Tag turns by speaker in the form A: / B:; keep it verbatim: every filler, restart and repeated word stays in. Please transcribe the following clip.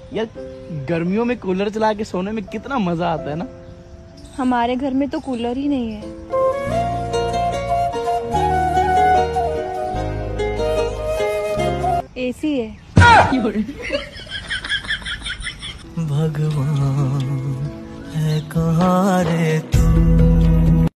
A: यार गर्मियों में कूलर चला के सोने में कितना मजा आता है ना।
B: हमारे घर में तो कूलर ही नहीं है। एसी है।
C: भगवान है कहाँ रे।